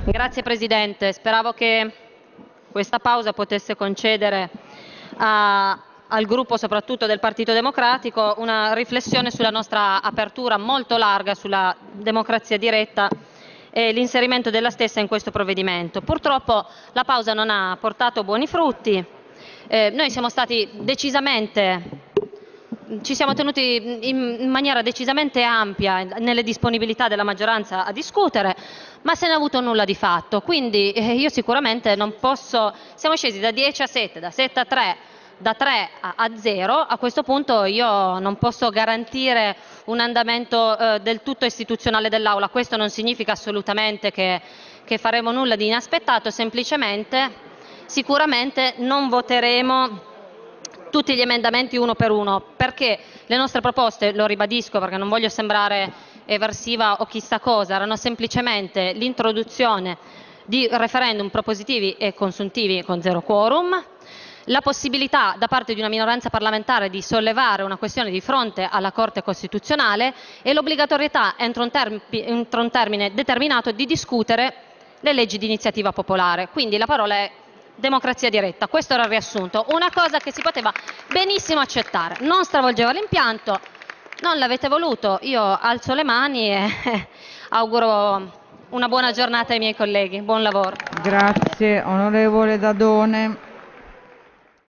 Grazie Presidente, speravo che questa pausa potesse concedere al gruppo soprattutto del Partito Democratico una riflessione sulla nostra apertura molto larga sulla democrazia diretta e l'inserimento della stessa in questo provvedimento. Purtroppo la pausa non ha portato buoni frutti. Noi siamo stati decisamente ci siamo tenuti in maniera decisamente ampia nelle disponibilità della maggioranza a discutere, ma se ne è avuto nulla di fatto. Quindi io sicuramente non posso, siamo scesi da 10 a 7, da 7 a 3, da 3 a 0, a questo punto io non posso garantire un andamento del tutto istituzionale dell'Aula. Questo non significa assolutamente che faremo nulla di inaspettato, semplicemente sicuramente non voteremo tutti gli emendamenti uno per uno, perché le nostre proposte, lo ribadisco perché non voglio sembrare eversiva o chissà cosa, erano semplicemente l'introduzione di referendum propositivi e consuntivi con zero quorum, la possibilità da parte di una minoranza parlamentare di sollevare una questione di fronte alla Corte Costituzionale e l'obbligatorietà entro un termine determinato di discutere le leggi di iniziativa popolare. Quindi la parola è democrazia diretta, questo era il riassunto, una cosa che si poteva benissimo accettare, non stravolgeva l'impianto, non l'avete voluto, io alzo le mani e auguro una buona giornata ai miei colleghi, buon lavoro. Grazie, onorevole Dadone.